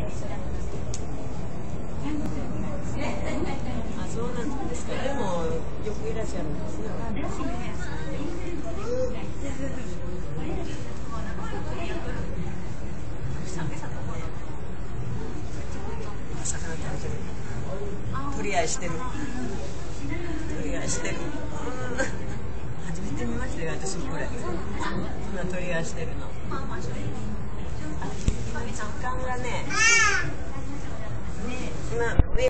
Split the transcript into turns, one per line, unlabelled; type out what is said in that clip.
あ、そうなんですか。でもよくいらっしゃるんですよ。魚食べてる。取り合いしてる。取り合いしてる。初めて見ましたよ、私これ。今取り合いしてるの。時間がね。